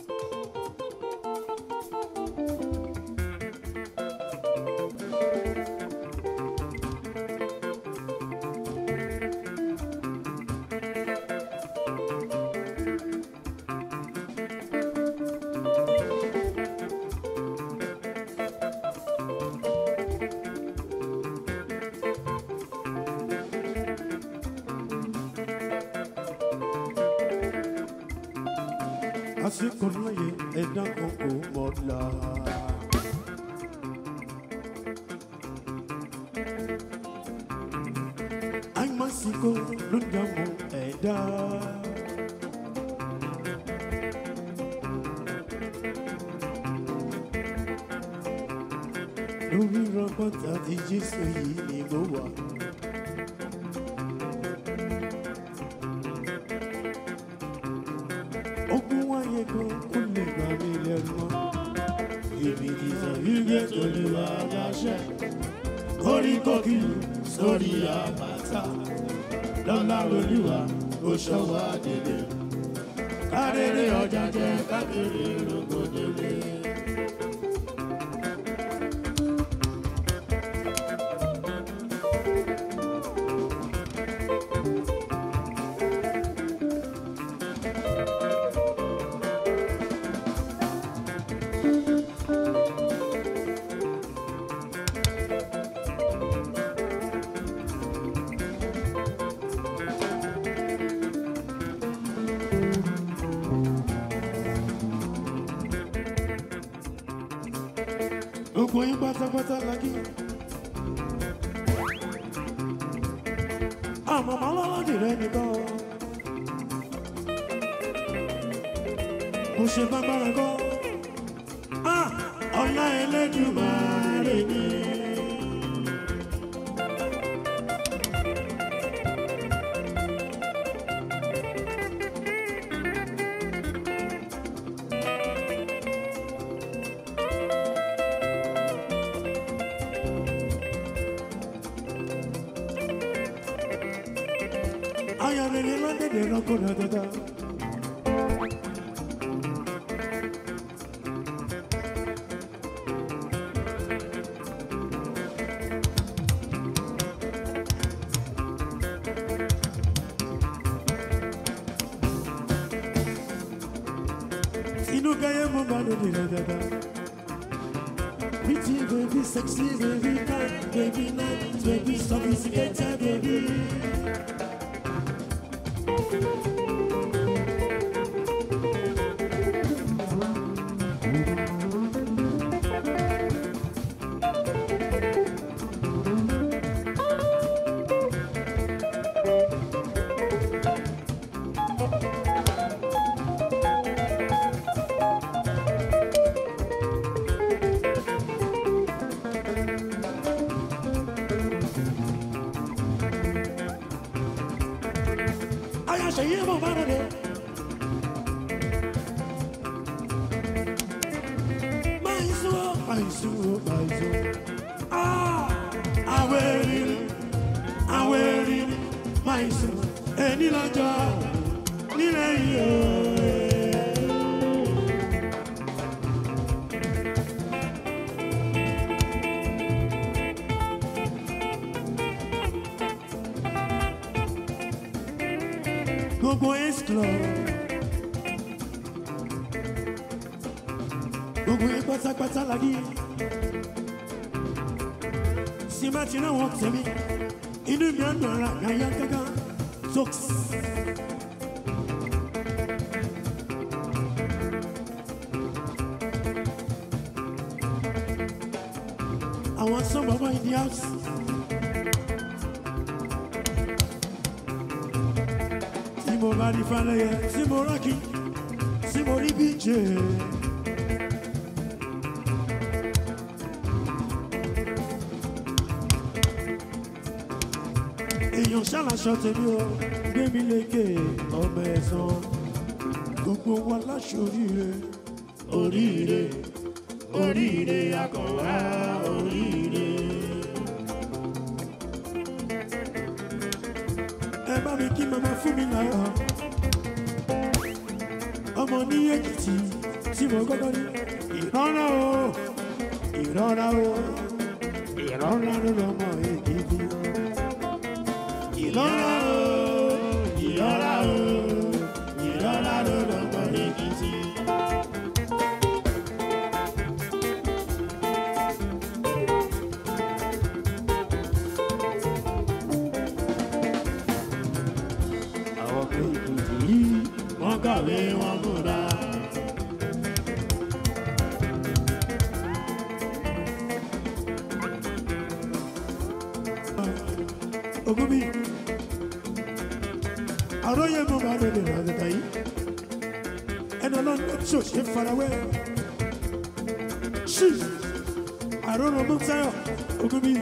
Asikonaye eda koko mola. Ay masiko lunjamo eda. Lórí rọpọtà tí Jésù yìí ni mo wà. Ogun wáyé kan kò lè gbà mí lẹ́nu mọ́. Ìbìdìsàn wíwé tó lè wà láṣẹ. Orí kọ́kìlù sórí àbàtà. Lọ́lá Olúwa ó ṣọ́ wa délé. Kárẹ́rẹ́ ọjà jẹ́ kákéré rògbò délé. Gbogbo yín pátápátá lákì. Àmọ́ màlọ́lọ́dì rẹ̀ nìkan. Mo ṣe bágbára gan. Ọlá Elédùmarè ni. Ayarele lande de roko da da da. Inu gaye mo ba do de da da. Pretty baby, sexy baby, kind baby, nice baby, sophisticated baby. Say you mo ba de. Maiso. Aweri, maiso. Eni laja, ni le yo. Gogo is club. Gogo is pata lagi. Si matina won't tell me. Inu mi anora gaya gaga. Sox. I want some of my in the house. Simo bari falaye, Simo Raki, Simo Ribiche. Èèyàn ṣàlàṣọ tèmi o, gbé mi lékè ọmọ ẹ̀sán. Gbogbo wa láṣoríire, oríire, oríire akọ̀wá oríire. Ẹ bá mi kí mama fún mi lára. Ọmọ ní Èkìtì, tí mo kọ́kọ́ ní ìrọ́nà o ìrọ́nà o ìrọ́nà ló lọ́mọ èkìtì ìrọ́nà o ìrọ́nà o ìrọ́nà ló lọ́mọ èkìtì. àwọn ọmọ èkìtì yìí wọ́n kàwé wọn múra. Ogumi, àròyé mo máa lè rà nígbà yìí. Ẹni ọlọ́run tí ò ṣe farawé. Ṣí àròrò mú táyọ̀ Ogumi.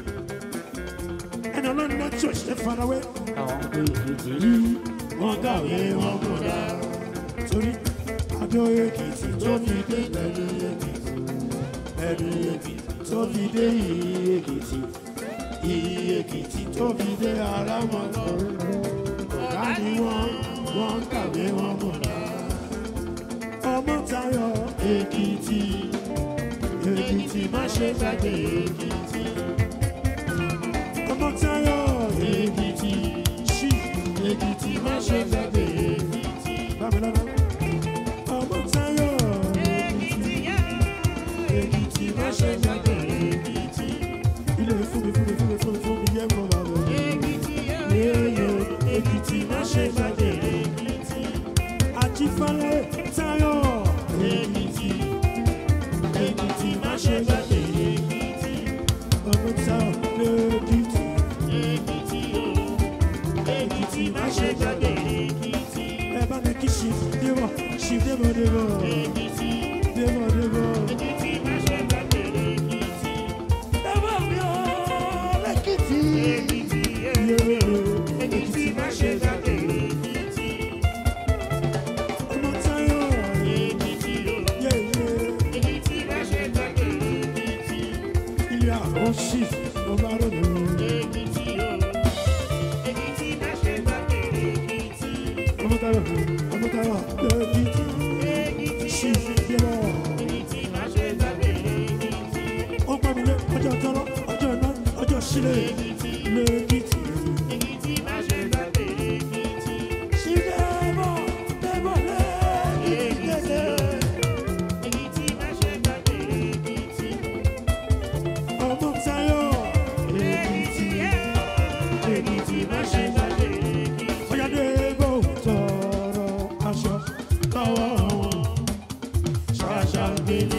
Ẹni ọlọ́run tí ò ṣe farawé. Àwọn ọmọ èkìtì yìí wọ́n kàwé wọn múra. Torí Adó Èkìtì tó fi dé pẹ̀lú Èkìtì. Pẹ̀lú Èkìtì tó fi dé Ìyí Èkìtì. Ìyí Èkìtì tó fi dé Arámọ̀kọ́. Ọ̀gá ni wọ́n kàwé wọn múra. Ọmọ́táyọ̀ Èkìtì. Èkìtì má ṣe gbàgbé Èkìtì. Ọmọ́táyọ̀ Èkìtì. Ṣí Èkìtì má ṣe gbàgbé Èkìtì. Bámilọ́lá. Ọmọ́táyọ̀ Èkìtì. Èkìtì má ṣe gbàgbé Èkìtì. Ilé fún mi yẹ mọ́ bàbá. Èkìtì má ṣe gbàgbé Èkìtì. Àjífálẹ̀ Táyọ̀ Èkìtì. Èkìtì má ṣe gbàgbé Èkìtì. Ọmọ́táyọ̀ Èkìtì. Èkìtì o. Èkìtì má ṣe gbàgbé Èkìtì. Ẹ bá mi kí ṣì débọ̀. Èkìtì. Débọ̀. Èkìtì má ṣe gbàgbé Èkìtì. Débọ̀ mi o. Èkìtì. Èkìtì má ṣe gbàgbé Èkìtì. Ọmọ́táyọ̀ Èkìtì o. Èkìtì má ṣe gbàgbé Èkìtì. Ilé àwọn ṣì ló bá rò lò. Èkìtì o. Èkìtì má ṣe gbàgbé Èkìtì. Ọmọ́táyọ̀ Èkìtì. Ṣì débọ̀. Èkìtì má ṣe gbàgbé Èkìtì. Ó gbọ́ mi lé ọjọ́ tọ́lọ́, ọjọ́ iná, ọjọ́ sílẹ̀. Èkìtì. Èkìtì má ṣe gbàgbé Èkìtì. Ṣì débọ̀ lé Èkìtì. Èkìtì má ṣe gbàgbé Èkìtì. Ọmọ́táyọ̀ Èkìtì. Èkìtì má ṣe gbàgbé Èkìtì. Ọ̀yá débọ̀ tọrọ aṣọ lọ́wọ́ wọn. Ṣàṣà gbélé.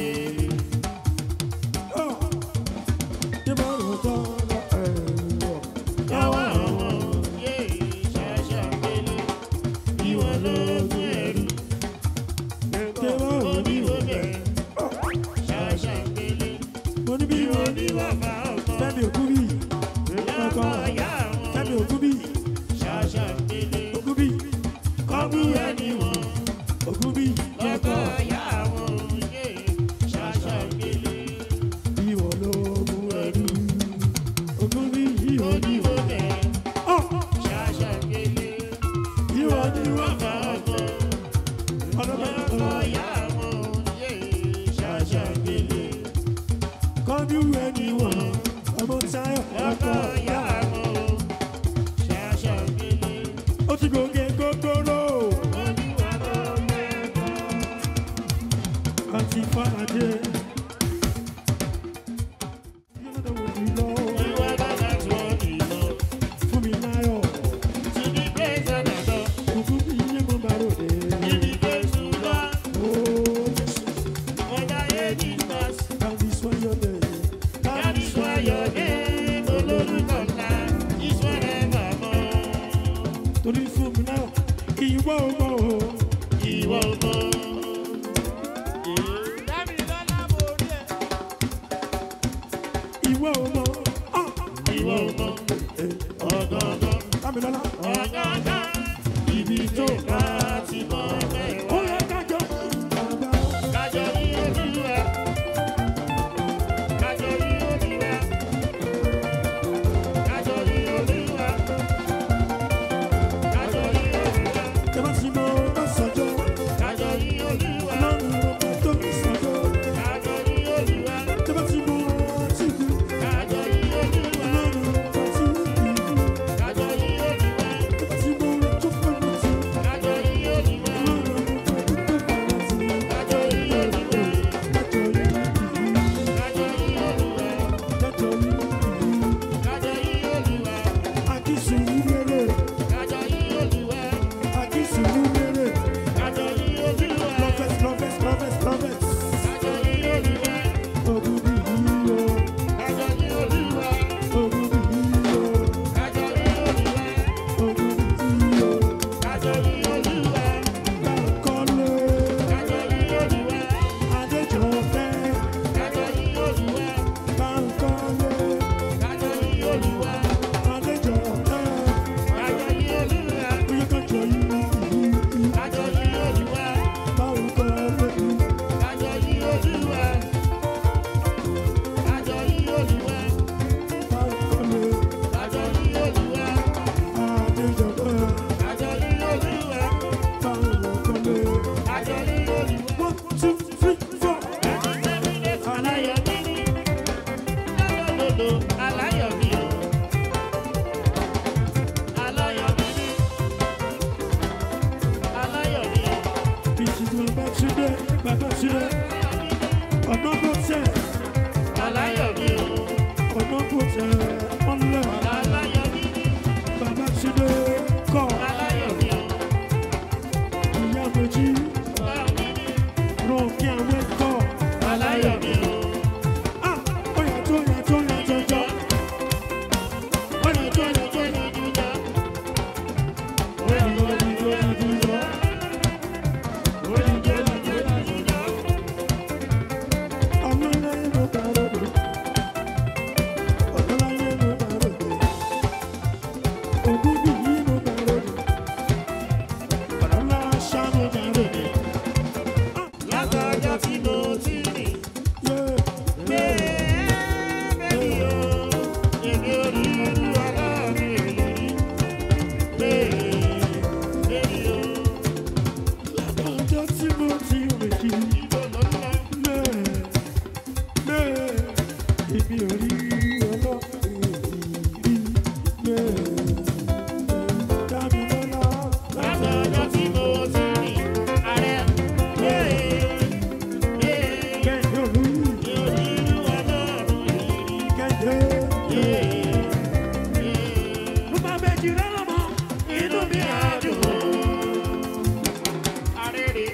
Débọ̀ tọrọ ẹ̀rọ lọ́wọ́ wọn. Ṣàṣà gbélé. Ìwọ lóògùn ẹrú. Débọ̀ oníwòbẹ̀. Ṣàṣà gbélé. Mo ní bí wọ́n ní wọ́n fà ọkọ. Fẹ́mi Ògúnbí. Ọkọ Fẹ́mi Ògúnbí. Ṣàṣà gbélé. Ògúnbí. Kọ́bú ẹni wọn. Ògúnbí. Ọkọ ìyá wọn. Ṣàṣà gbélé. Ìwọ lóògùn ẹrú. Ògúnbí ìwọ oníwòbẹ̀. Ṣàṣà gbélé. Ìwọ ni wọ́n fà ọkọ. Ọkọ ìyá wọn. Ṣàṣà gbélé. Kọ́bú ẹni wọn. Ọmọ́táyọ̀ ọkọ ìyá wọn. Ṣàṣà gbélé. Ó ti gòkè gógóró. Àti Fàlàdé. Ìwọ bàbá tó ìlọ. Fún mi láyọ̀. To the praise and honor. Ògúnbí yé mo bá ròde. In the praise to God. Oh, Ọjà Edismas. that is why you're there. That is why your name olórúkọ ńlá is forevermore. Torí fún mi náà, ìwọ ò mọ̀ o. Ìwọ mọ̀. Ìwọ ò mọ̀. Ìwọ mọ̀. Ọ̀gọ̀ngọ̀. Dámilọ́lá. Ọ̀gọ̀ngọ̀. Ibi tó bá ti mọ̀ mẹ́wàá. Ó yẹ kájọ. Bàbá. Kájọ ní Olúwa. Kájọ ní Olúwa. Kájọ ní Olúwa. Kájọ ní Olúwa. Tẹ́ bá ti mọ ọ̀sánjọ́. Kájọ ní Olúwa. Ọlọ́run ló bá bàbá sílẹ̀ ọ̀nà kò tẹ̀ aláyọ̀ mi o. ọ̀nà kò tẹ̀ ọ̀nlẹ̀ Aláyọ̀ mi ni. bàbá sílẹ̀ kọ́ Aláyọ̀ mi o. ìyá méjì Aláyọ̀ mi ni. rọ̀kì àwọn ẹ̀kọ́ Aláyọ̀ mi o. ọ̀yà tó yà tó yà jọjọ ọ̀yà tó yà tó yà jọjọ ọ̀yà tó yà tó yà jọjọ. Látọjọ́ tí mo ti rìn, bẹ́ẹ̀ni o, èmi ò rí irú Ọlọ́run èyí rí. Bẹ́ẹ̀ni o, ibo ló ń lọ? Látọjọ́ tí mo ti rìn, ààrẹ, mi ò rí irú Ọlọ́run èyí rí. Inú mi á dùn o. Arére.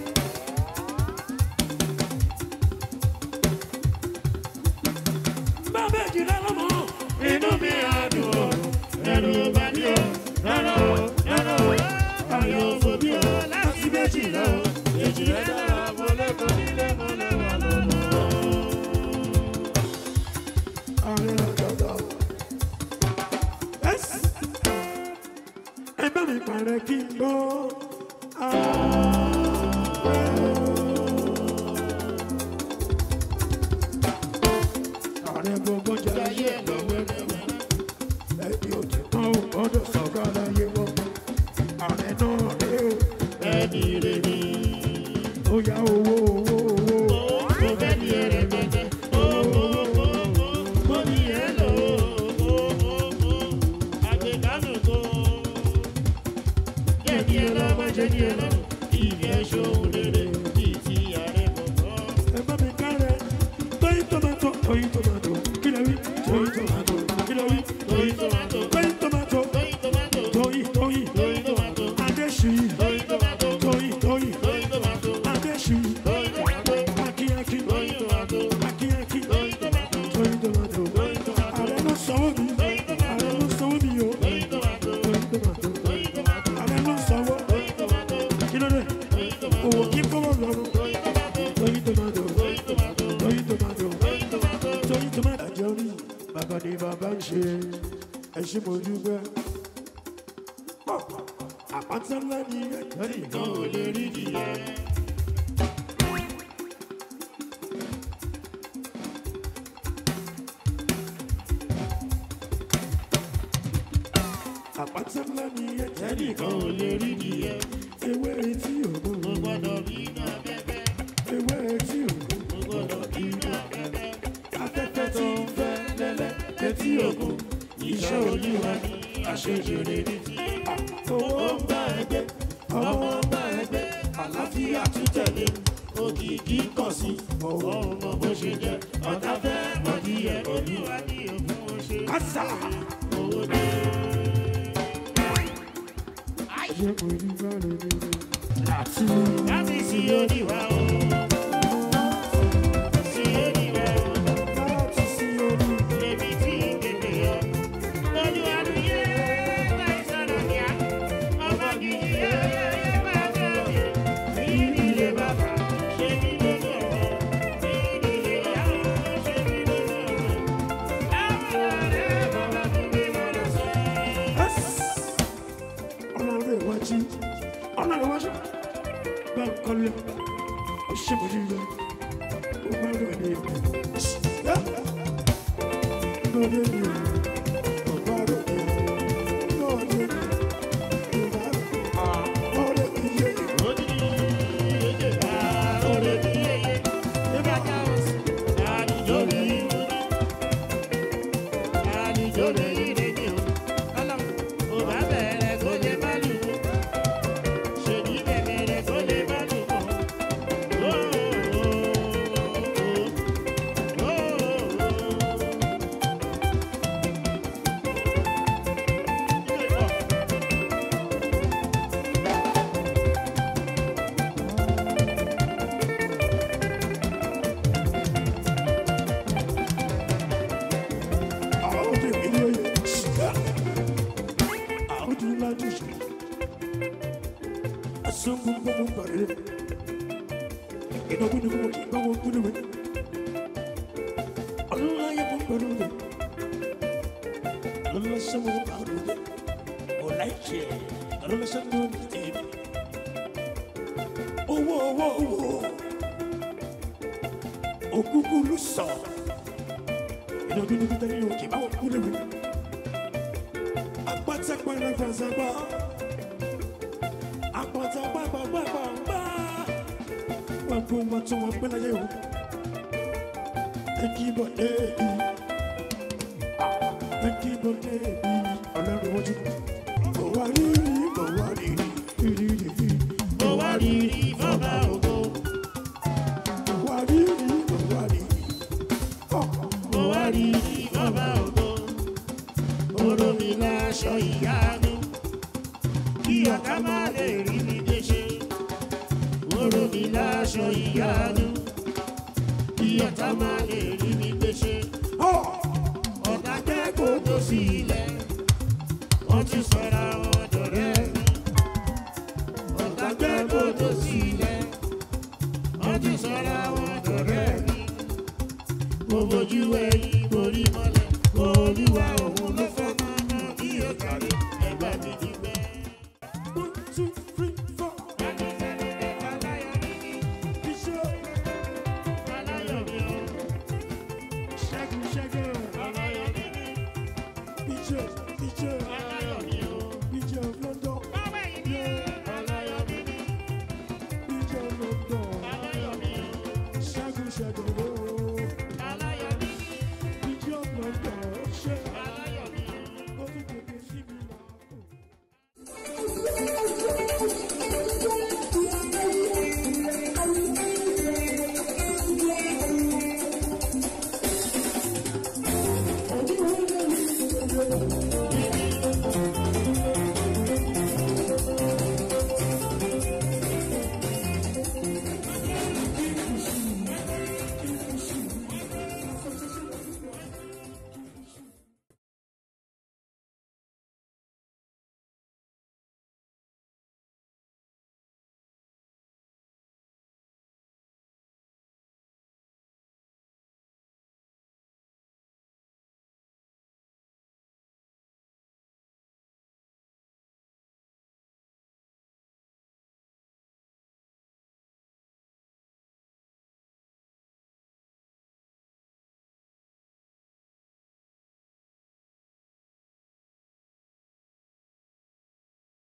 Inú mi á dùn o. Ẹ̀rù ò bá mi o. Rárá o, rárá o. Ayọ̀ ò fò mí o. Láti méjì lọ o. Èjì rẹ̀ dára, mo lè kọ́ nílé, mo lè wà lọ́wọ́. Mi parẹ́ kí n gbọ́ ààrẹ gbogbo jẹ́ Ayé lọ wẹ́rẹ́wẹ́. ẹbí òjò kan ò gbọ́dọ̀ sọ̀rọ̀ láyé wọ́n ààrẹ náà rè ó Ẹni rẹ̀ ni. ó yá owó. Mo fẹ́ ní ẹrẹ̀ pẹ̀tẹ́. Mo ní ẹ lò ó. Àgbẹ̀dánù kò. Jẹ́ni ẹ lọ, má jẹ́ni ẹ lọ. Ìfẹ́ ṣòun rere bíi ti ààrẹ bọ̀bọ̀. Ẹ bá mi kárẹ̀ tóyìn tomato kí lè wí tóyìn tomato kí lè wí Tóyìn tomato. tóyìn tomato Tóyìn tomato. tóyìn Tóyìn tomato. adéṣì Tóyìn tomato. tóyìn Tóyìn tomato. adéṣì Tóyìn tomato. akíyakí Tóyìn tomato. akíyakí Tóyìn tomato. tóyìn tomato Tóyìn tomato. ààrẹ ló sanwó mi ààrẹ ló sanwó mi o Tóyìn tomato. tóyìn tomato Tóyìn tomato. ààrẹ ló sanwó Tóyìn tomato. kí ló dé Tóyìn tomato. òwò kí fọwọ́ lọ́rùn Tóyìn tomato. tóyìn tomato Tóyìn tomato. tóyìn tomato. Tóyìn tomato. tóyìn tomato. àjọ rí bàbá ni bàbá ń ṣe ẹ ṣé mo dúpẹ́. àpáta ńlá ni ẹ̀jẹ̀ nìkan Kan ò lè rí nìyẹn. àpáta ńlá ni ẹ̀jẹ̀ Kan nìkan ò lè rí nìyẹn. ewé etí ògùn Mo gbọ́dọ̀ rí iná bẹ́bẹ́. ewé etí ògùn Mo gbọ́dọ̀ rí iná bẹ́bẹ́. afẹ́fẹ́ tó ń fẹ́ lẹ́lẹ́ etí ògùn Iṣẹ́ Olúwa ni àṣejèrè ní ti. owó ń bá ẹgbẹ́ ọmọ ń bá ẹgbẹ́ Àlàáfíà tún tẹ̀lé. Òkìkí kàn sí. Ọwọ́ ọmọ bó ṣe jẹ́. Ọ̀tá fẹ́ mọ̀díyẹ. Olúwa ní òfin wọn ṣe. kásá. Owó dé. ṣé mo ní bá lè ní láti Láti sí oníwà o. Sí oníwà o. láti sí orí. Èmi tí kéde yọ. Olúwa ló yẹ láì sọ̀rọ̀ kíá. Ọba gidi yẹ máa fẹ́ òye. Ìdílé bàbá ṣe mí lójú ọ̀rọ̀. Ìdílé ìyàwó ṣe mí lójú ọ̀rọ̀. Àwọn ọ̀rẹ́ bàbá tó gbé wọn lọ sọ. ọlọ́run iwájú bá ń kọ́lé ṣèbùdí lọ ó bá rẹ̀ ní lóde ní ó bá rẹ̀ ní lóde ní ọ̀rẹ́ mi yé Oh gbọ́dọ̀ kúmọ̀ kí gbọ́wọ́ kúrò wẹ̀. Ọlọ́run ayé fún pẹ̀lú rẹ̀. Ọlọ́run sọ́mọ́ pàrọ̀ rẹ̀. Ọ̀la ìṣe ọlọ́run sọ́mọ́ ní tèmi. Owó owó owó. Òkúkú ló sọ. Ìdọ̀dún ní kúta nínú kí báwọn kúrò wẹ̀. Àpáta pẹ̀lú ìfẹsẹ̀gbọ́. Àpáta gbàgbàgbàgbà. Wọ́n gbọ́ wọn tó wọn pẹ́ láyé o. Ẹ̀kíbọ̀dé bí. Ẹ̀kíbọ̀dé bí. Ọlọ́run wọ́n jù. Kò wá rí rí. Mo wá rí rí fọ́nà ògo. Kò wá rí rí. Mo wá rí rí fọ́nà ògo. Oró mi láṣọ ìyanu. Kí ọ̀tá má lè rí mi déṣe. Oró mi láṣọ ìyanu. Kí ọ̀tá má lè rí mi déṣe. Ọ̀tá kẹ́kọ̀ọ́ tó sí ilẹ̀. Wọ́n ti sọ̀rọ̀ àwọn ọ̀dọ̀rẹ́ mi. Ọ̀tá kẹ́kọ̀ọ́ tó sí ilẹ̀. Wọ́n ti sọ̀rọ̀ àwọn ọ̀dọ̀rẹ́ mi. Mo bojú ẹyin borí mọ́lẹ̀. Olúwa òun ló fọ́ máa ná kí o kárí ẹgbẹ́ mi nígbẹ́. 1, 2, 3, 4. Aláyọ̀ mi ni, Bishop. aláyọ̀ mi o. Ṣẹ́gun ṣẹ́gun. Aláyọ̀ mi ni, Bishop. aláyọ̀ mi o. Bishop London. Báwo yìí ni o? Aláyọ̀ mi ni, Bishop London. aláyọ̀ mi o. Ṣẹ́gun ṣẹ́gun.